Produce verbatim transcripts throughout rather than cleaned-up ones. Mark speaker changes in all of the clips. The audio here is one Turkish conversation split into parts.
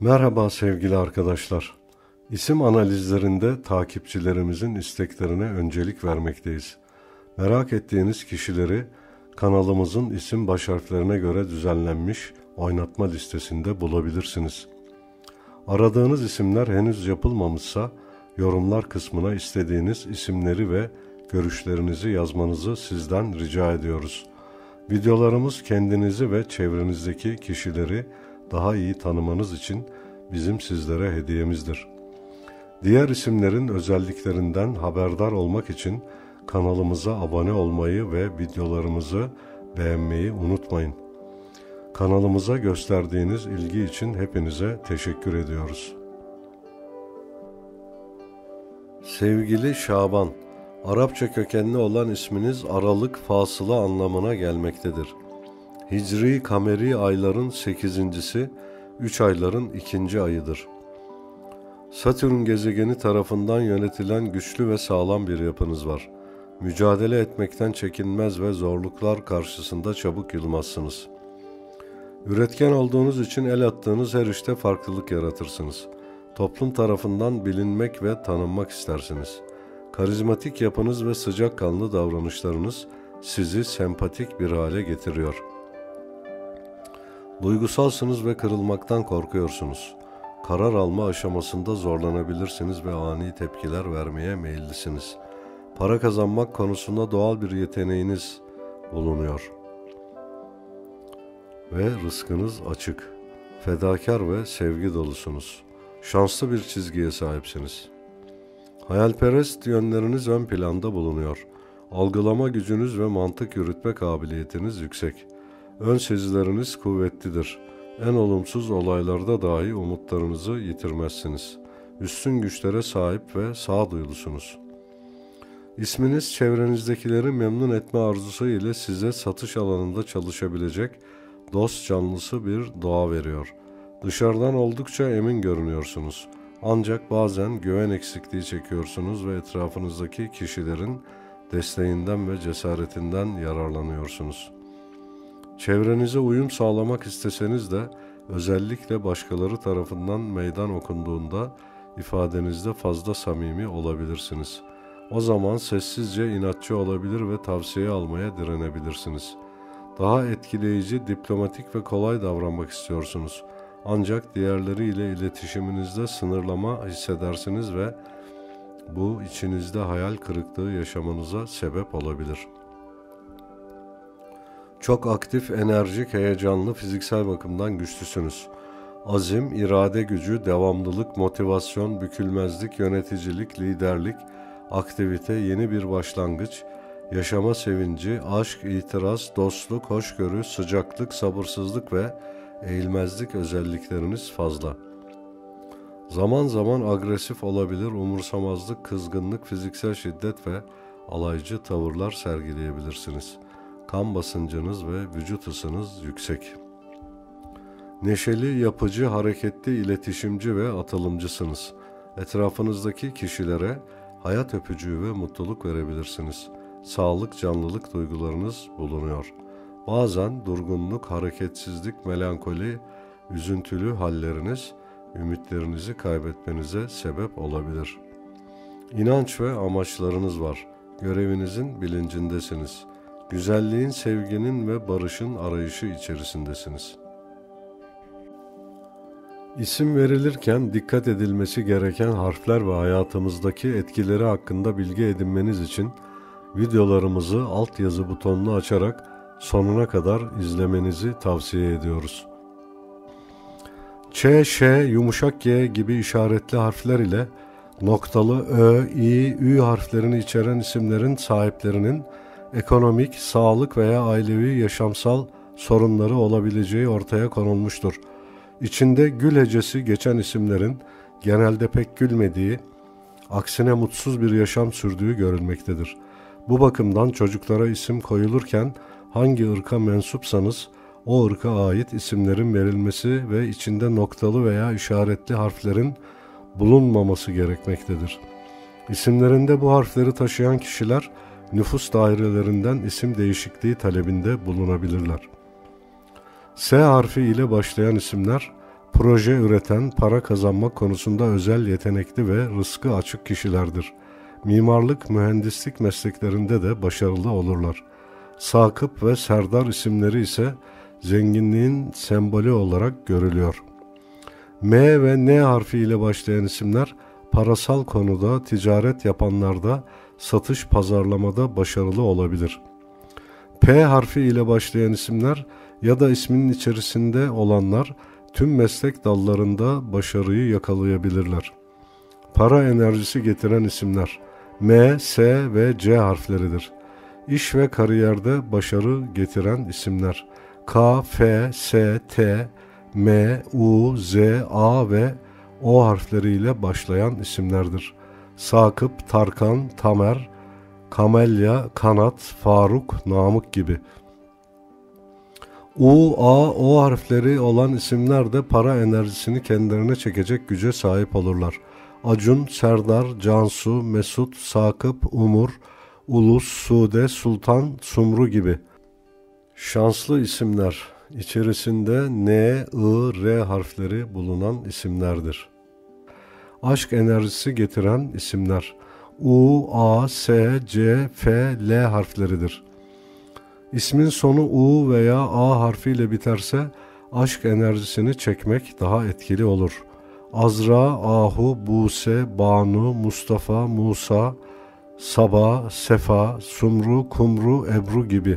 Speaker 1: Merhaba sevgili arkadaşlar. İsim analizlerinde takipçilerimizin isteklerine öncelik vermekteyiz. Merak ettiğiniz kişileri kanalımızın isim baş harflerine göre düzenlenmiş oynatma listesinde bulabilirsiniz. Aradığınız isimler henüz yapılmamışsa yorumlar kısmına istediğiniz isimleri ve görüşlerinizi yazmanızı sizden rica ediyoruz. Videolarımız kendinizi ve çevrenizdeki kişileri daha iyi tanımanız için bizim sizlere hediyemizdir. Diğer isimlerin özelliklerinden haberdar olmak için kanalımıza abone olmayı ve videolarımızı beğenmeyi unutmayın. Kanalımıza gösterdiğiniz ilgi için hepinize teşekkür ediyoruz. Sevgili Şaban, Arapça kökenli olan isminiz aralık fasıla anlamına gelmektedir. Hicri kameri ayların sekizincisi, üç ayların ikinci ayıdır. Satürn gezegeni tarafından yönetilen güçlü ve sağlam bir yapınız var. Mücadele etmekten çekinmez ve zorluklar karşısında çabuk yılmazsınız. Üretken olduğunuz için el attığınız her işte farklılık yaratırsınız. Toplum tarafından bilinmek ve tanınmak istersiniz. Karizmatik yapınız ve sıcakkanlı davranışlarınız sizi sempatik bir hale getiriyor. Duygusalsınız ve kırılmaktan korkuyorsunuz. Karar alma aşamasında zorlanabilirsiniz ve ani tepkiler vermeye meyillisiniz. Para kazanmak konusunda doğal bir yeteneğiniz bulunuyor. Ve rızkınız açık. Fedakar ve sevgi dolusunuz. Şanslı bir çizgiye sahipsiniz. Hayalperest yönleriniz ön planda bulunuyor. Algılama gücünüz ve mantık yürütme kabiliyetiniz yüksek. Ön sezileriniz kuvvetlidir. En olumsuz olaylarda dahi umutlarınızı yitirmezsiniz. Üstün güçlere sahip ve sağduyulusunuz. İsminiz çevrenizdekileri memnun etme arzusu ile size satış alanında çalışabilecek dost canlısı bir doğa veriyor. Dışarıdan oldukça emin görünüyorsunuz. Ancak bazen güven eksikliği çekiyorsunuz ve etrafınızdaki kişilerin desteğinden ve cesaretinden yararlanıyorsunuz. Çevrenize uyum sağlamak isteseniz de özellikle başkaları tarafından meydan okunduğunda ifadenizde fazla samimi olabilirsiniz. O zaman sessizce inatçı olabilir ve tavsiye almaya direnebilirsiniz. Daha etkileyici, diplomatik ve kolay davranmak istiyorsunuz. Ancak diğerleriyle iletişiminizde sınırlama hissedersiniz ve bu içinizde hayal kırıklığı yaşamanıza sebep olabilir. Çok aktif, enerjik, heyecanlı, fiziksel bakımdan güçlüsünüz. Azim, irade gücü, devamlılık, motivasyon, bükülmezlik, yöneticilik, liderlik, aktivite, yeni bir başlangıç, yaşama sevinci, aşk, itiraz, dostluk, hoşgörü, sıcaklık, sabırsızlık ve eğilmezlik özellikleriniz fazla. Zaman zaman agresif olabilir, umursamazlık, kızgınlık, fiziksel şiddet ve alaycı tavırlar sergileyebilirsiniz. Kan basıncınız ve vücut ısınız yüksek. Neşeli, yapıcı, hareketli, iletişimci ve atılımcısınız. Etrafınızdaki kişilere hayat öpücüğü ve mutluluk verebilirsiniz. Sağlık, canlılık duygularınız bulunuyor. Bazen durgunluk, hareketsizlik, melankoli, üzüntülü halleriniz ümitlerinizi kaybetmenize sebep olabilir. İnanç ve amaçlarınız var. Görevinizin bilincindesiniz. Güzelliğin, sevginin ve barışın arayışı içerisindesiniz. İsim verilirken dikkat edilmesi gereken harfler ve hayatımızdaki etkileri hakkında bilgi edinmeniz için videolarımızı altyazı butonunu açarak sonuna kadar izlemenizi tavsiye ediyoruz. Ç, Ş, yumuşak G gibi işaretli harfler ile noktalı Ö, İ, Ü harflerini içeren isimlerin sahiplerinin ekonomik, sağlık veya ailevi yaşamsal sorunları olabileceği ortaya konulmuştur. İçinde gül hecesi geçen isimlerin genelde pek gülmediği, aksine mutsuz bir yaşam sürdüğü görülmektedir. Bu bakımdan çocuklara isim koyulurken hangi ırka mensupsanız o ırka ait isimlerin verilmesi ve içinde noktalı veya işaretli harflerin bulunmaması gerekmektedir. İsimlerinde bu harfleri taşıyan kişiler nüfus dairelerinden isim değişikliği talebinde bulunabilirler. S harfi ile başlayan isimler proje üreten, para kazanmak konusunda özel yetenekli ve rızkı açık kişilerdir. Mimarlık, mühendislik mesleklerinde de başarılı olurlar. Sakıp ve Serdar isimleri ise zenginliğin sembolü olarak görülüyor. M ve N harfi ile başlayan isimler parasal konuda, ticaret yapanlarda, satış pazarlamada başarılı olabilir. P harfi ile başlayan isimler ya da isminin içerisinde olanlar tüm meslek dallarında başarıyı yakalayabilirler. Para enerjisi getiren isimler M, S ve C harfleridir. İş ve kariyerde başarı getiren isimler K, F, S, T, M, U, Z, A ve O harfleriyle başlayan isimlerdir. Sakıp, Tarkan, Tamer, Kamelya, Kanat, Faruk, Namık gibi. U, A, O harfleri olan isimler de para enerjisini kendilerine çekecek güce sahip olurlar. Acun, Serdar, Cansu, Mesut, Sakıp, Umur, Ulus, Sude, Sultan, Sumru gibi. Şanslı isimler içerisinde N, I, R harfleri bulunan isimlerdir. Aşk enerjisi getiren isimler U, A, S, C, F, L harfleridir. İsmin sonu U veya A harfiyle biterse aşk enerjisini çekmek daha etkili olur. Azra, Ahu, Buse, Banu, Mustafa, Musa, Saba, Sefa, Sumru, Kumru, Ebru gibi.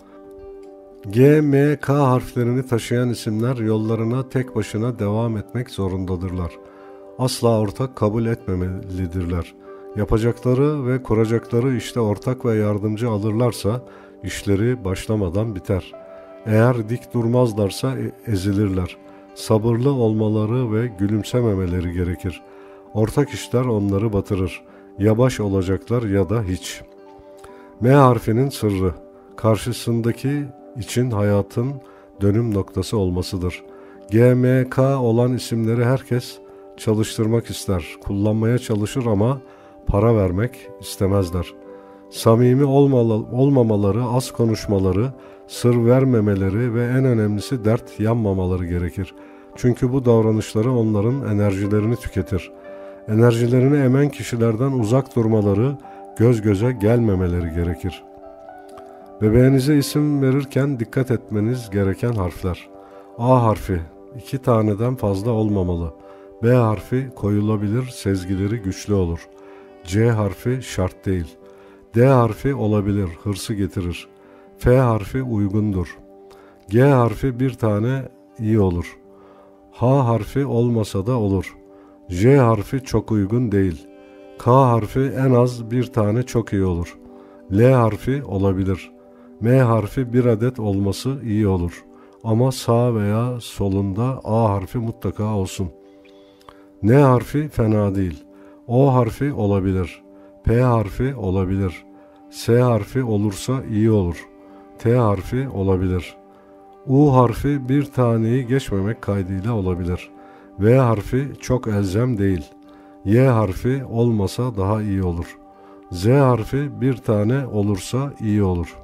Speaker 1: G, M, K harflerini taşıyan isimler yollarına tek başına devam etmek zorundadırlar. Asla ortak kabul etmemelidirler. Yapacakları ve kuracakları işte ortak ve yardımcı alırlarsa işleri başlamadan biter. Eğer dik durmazlarsa ezilirler. Sabırlı olmaları ve gülümsememeleri gerekir. Ortak işler onları batırır. Ya baş olacaklar ya da hiç. M harfinin sırrı, karşısındaki için hayatın dönüm noktası olmasıdır. G, M, K olan isimleri herkes çalıştırmak ister, kullanmaya çalışır ama para vermek istemezler. Samimi olmamaları, az konuşmaları, sır vermemeleri ve en önemlisi dert yanmamaları gerekir. Çünkü bu davranışları onların enerjilerini tüketir. Enerjilerini emen kişilerden uzak durmaları, göz göze gelmemeleri gerekir. Bebeğinize isim verirken dikkat etmeniz gereken harfler. A harfi iki taneden fazla olmamalı. B harfi koyulabilir, sezgileri güçlü olur. C harfi şart değil. D harfi olabilir, hırsı getirir. F harfi uygundur. G harfi bir tane iyi olur. H harfi olmasa da olur. J harfi çok uygun değil. K harfi en az bir tane çok iyi olur. L harfi olabilir. M harfi bir adet olması iyi olur. Ama sağ veya solunda A harfi mutlaka olsun. N harfi fena değil. O harfi olabilir. P harfi olabilir. S harfi olursa iyi olur. T harfi olabilir. U harfi bir taneyi geçmemek kaydıyla olabilir. V harfi çok elzem değil. Y harfi olmasa daha iyi olur. Z harfi bir tane olursa iyi olur.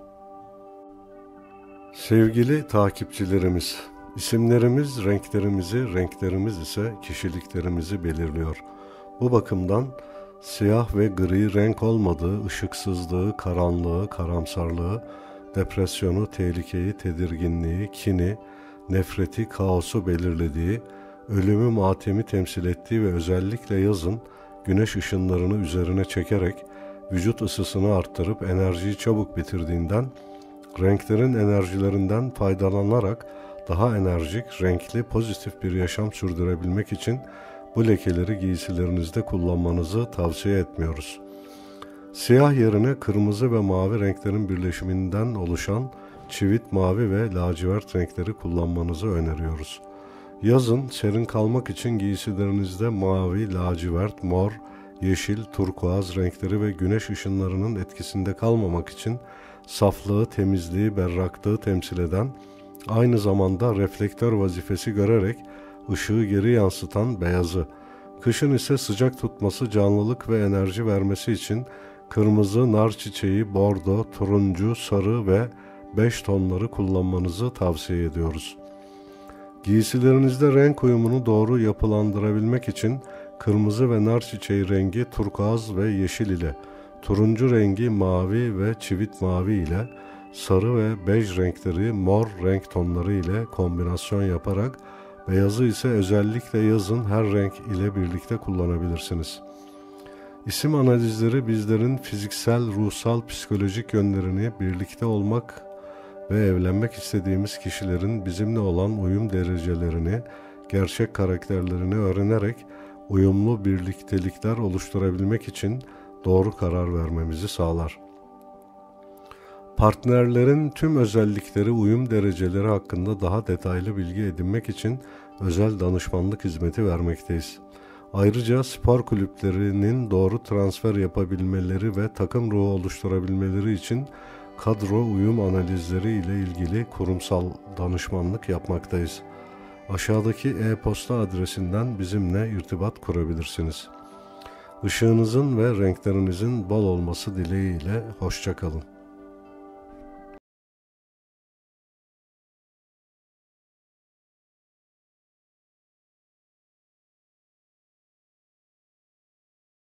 Speaker 1: Sevgili takipçilerimiz, isimlerimiz renklerimizi, renklerimiz ise kişiliklerimizi belirliyor. Bu bakımdan siyah ve gri renk olmadığı, ışıksızlığı, karanlığı, karamsarlığı, depresyonu, tehlikeyi, tedirginliği, kini, nefreti, kaosu belirlediği, ölümü, matemi temsil ettiği ve özellikle yazın güneş ışınlarını üzerine çekerek vücut ısısını arttırıp enerjiyi çabuk bitirdiğinden, renklerin enerjilerinden faydalanarak daha enerjik, renkli, pozitif bir yaşam sürdürebilmek için bu lekeleri giysilerinizde kullanmanızı tavsiye etmiyoruz. Siyah yerine kırmızı ve mavi renklerin birleşiminden oluşan çivit mavi ve lacivert renkleri kullanmanızı öneriyoruz. Yazın serin kalmak için giysilerinizde mavi, lacivert, mor, yeşil, turkuaz renkleri ve güneş ışınlarının etkisinde kalmamak için saflığı, temizliği, berraklığı temsil eden, aynı zamanda reflektör vazifesi görerek ışığı geri yansıtan beyazı, kışın ise sıcak tutması, canlılık ve enerji vermesi için kırmızı, nar çiçeği, bordo, turuncu, sarı ve beş tonları kullanmanızı tavsiye ediyoruz. Giysilerinizde renk uyumunu doğru yapılandırabilmek için kırmızı ve nar çiçeği rengi turkuaz ve yeşil ile, turuncu rengi mavi ve çivit mavi ile, sarı ve bej renkleri mor renk tonları ile kombinasyon yaparak beyazı ise özellikle yazın her renk ile birlikte kullanabilirsiniz. İsim analizleri bizlerin fiziksel, ruhsal, psikolojik yönlerini, birlikte olmak ve evlenmek istediğimiz kişilerin bizimle olan uyum derecelerini, gerçek karakterlerini öğrenerek uyumlu birliktelikler oluşturabilmek için doğru karar vermemizi sağlar. Partnerlerin tüm özellikleri, uyum dereceleri hakkında daha detaylı bilgi edinmek için özel danışmanlık hizmeti vermekteyiz. Ayrıca spor kulüplerinin doğru transfer yapabilmeleri ve takım ruhu oluşturabilmeleri için kadro uyum analizleri ile ilgili kurumsal danışmanlık yapmaktayız. Aşağıdaki e-posta adresinden bizimle irtibat kurabilirsiniz. Işığınızın ve renklerinizin bol olması dileğiyle hoşça kalın.